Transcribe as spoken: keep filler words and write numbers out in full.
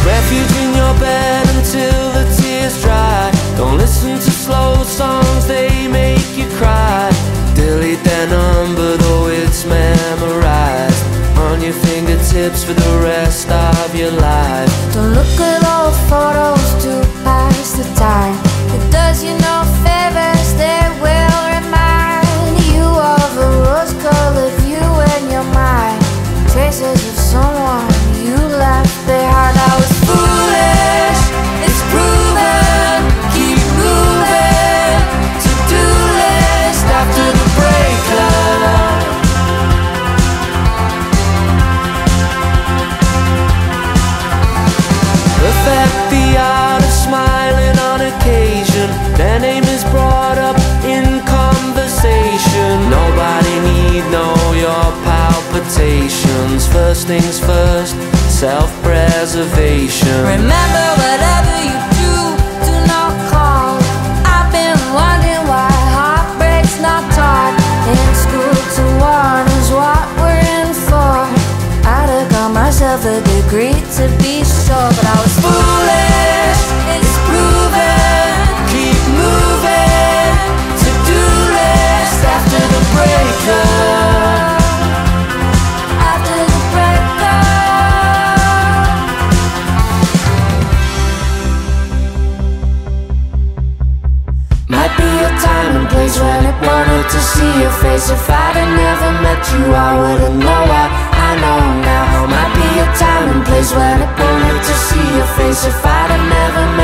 Refuge in your bed until the tears dry. Don't listen to slow songs, they make you cry. Delete their number though it's memorized on your fingertips for the rest of your life. Don't look at old photos to pass the time. It does you no favors, they will remind you of a rose-colored view in your mind. Traces of someone you left behind. I was foolish, it's proven. Keep moving, to-do list after the breakup. Perfect the art of smiling on occasion. Their name is brought up in conversation. Nobody need know your palpitations. First things first, self-preservation. Remember, whatever you do, do not call. I've been wondering why heartbreak's not taught in school. To warn is what we're in for. I'd have got myself a degree to be sure, but I was foolish, it's proven. Keep moving, to-do list after the breakup. After the breakup. Might be a time and place when it wanted to see your face. If I'd have never met you, I wouldn't know what I know now. Might be a time and place when it wanted to see your face. If I'd have never met